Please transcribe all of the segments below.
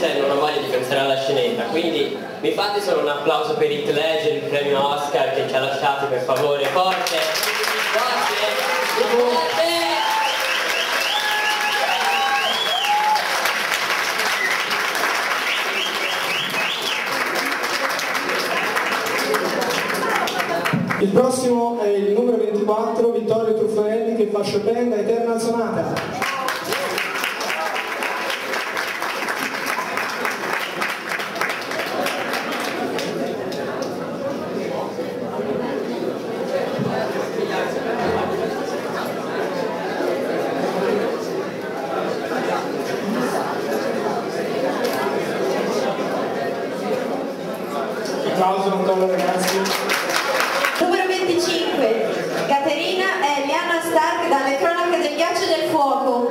e non ho voglia di pensare alla scenetta, quindi mi fate solo un applauso per Heath Ledger, il premio Oscar che ci ha lasciati, per favore, forte, forte. Il prossimo è il numero 24, Vittorio Truffarelli, che fa Chopin da Eternal Sonata. Applauso, Antonio, ragazzi. Numero 25, Caterina e Lyanna Stark dalle Cronache del Ghiaccio e del Fuoco.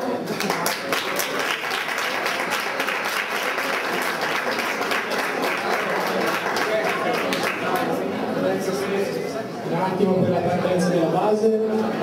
Un attimo per la partenza della base.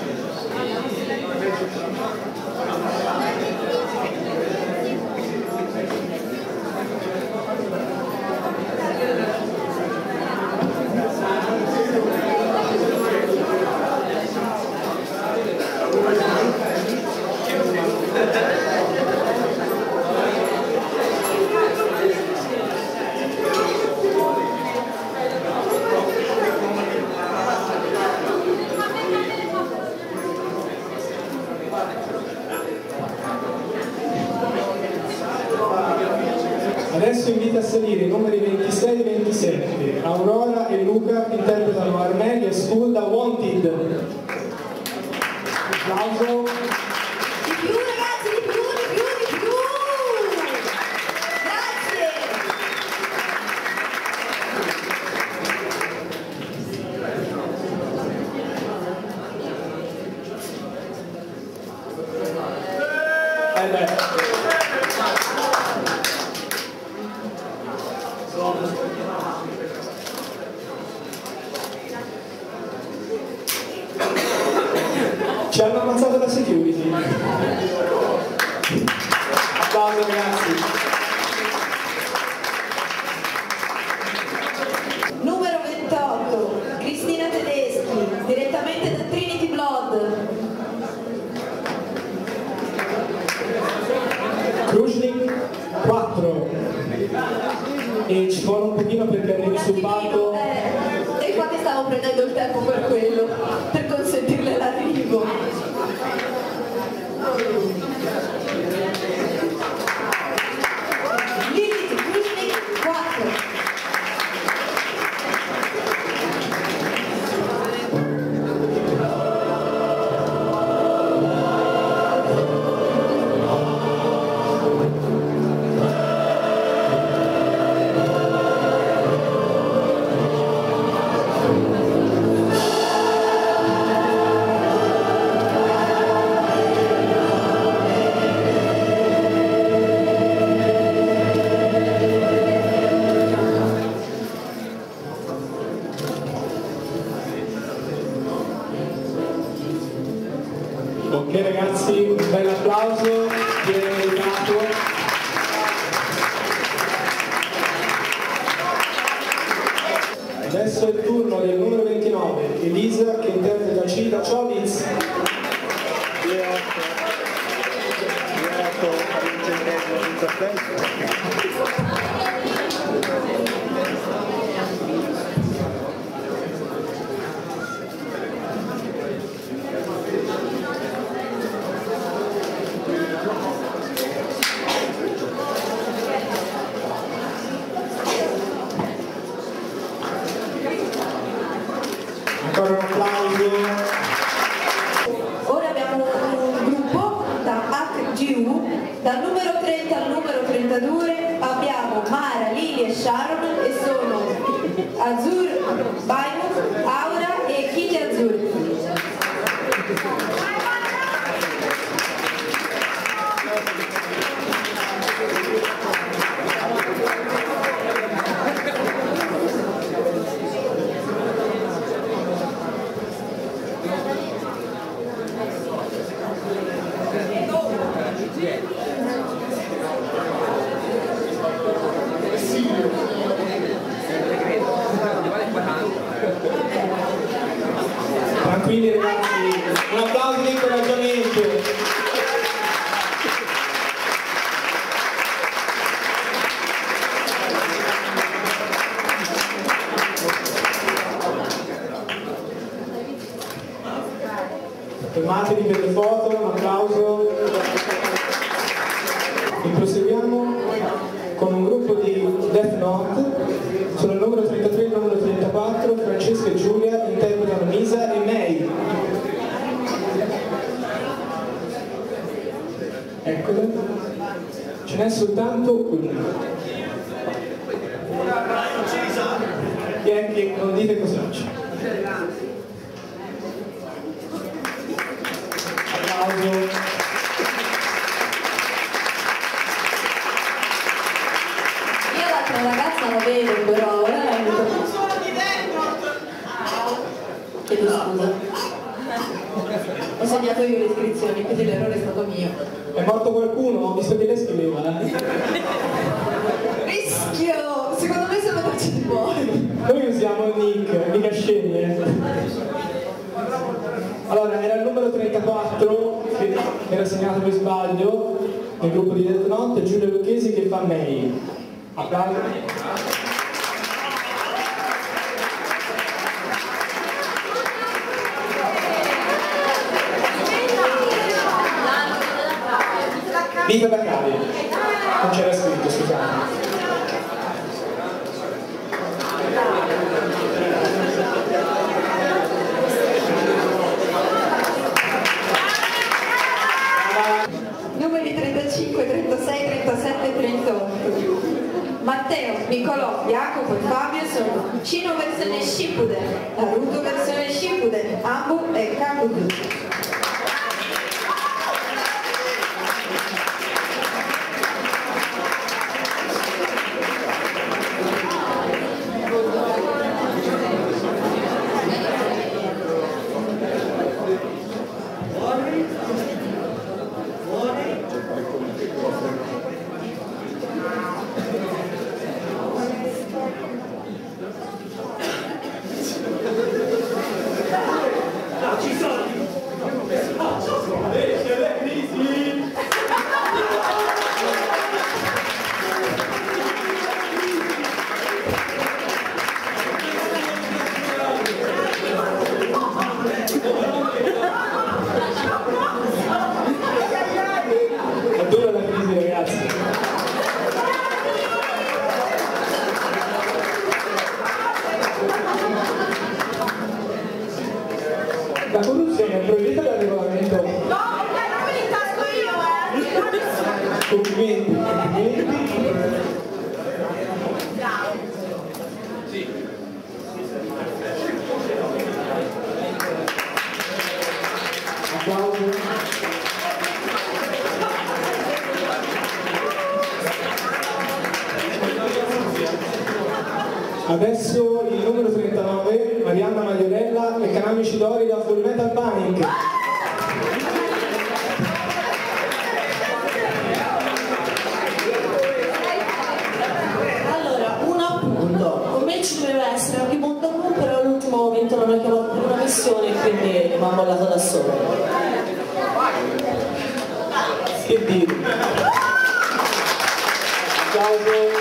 Adesso invito a salire i numeri 26 e 27. Aurora e Luca interpretano Armelia School da Wanted. Applauso. Di più ragazzi, di più, di più, di più! Grazie! Ci hanno ammazzato la security. Applauso, ragazzi. Numero 28, Cristina Tedeschi, direttamente da Trinity Blood. Krushnik 4. E ci vuole un pochino perché arrivi sul palco. E infatti stavo prendendo il tempo per quello, per consentirle l'arrivo. Lilith Krushnik 4. Ok ragazzi, un bel applauso, viene meritato. Adesso è il turno del numero 29, Elisa, che interpreta Cida Chobits. Ancora un applauso. Ora abbiamo un gruppo da HGU, dal numero 30 al numero 32 abbiamo Mara, Lili e Sharon e sono Azur, Baimut, Aura e Kitty Azur. fermatevi per le foto, un applauso. E proseguiamo con un gruppo di Death Note. Sono il numero 33 e il numero 34, Francesca e Giulia interpretano Misa e May. Eccole. Ce n'è soltanto una. Chi è che non dite cos'è? Applauso. La ragazza la vedo però, chiedo scusa. Ho segnato io le iscrizioni, quindi l'errore è stato mio. È morto qualcuno? Ho visto che lei scriveva, Rischio! Secondo me sono tracce di fuori. Noi usiamo il nick, mica sceglie. Allora, era il numero 34, che era segnato per sbaglio, nel gruppo di Death Note, Giulia Lucchesi che fa May. Applauso. Vita da Cali. Non c'era scritto, scusate. Numeri 35, 36, 37 e 38. Matteo, Nicolò, Jacopo e Fabio sono Cino versione Shippuden, Naruto versione Shippuden, Ambu e Kabuto. La corruzione è proibita dal regolamento. No, non me li tasco io, Complimenti, complimenti. Applauso. Adesso il numero 39, Marianna Magliorella e Kanami Cidori da Full Metal Panic. Allora, un appunto, con me ci doveva essere anche Montagu, però all'ultimo momento non ho chiamato per una missione e quindi mi ha mollato da solo. Che dire? Applauso.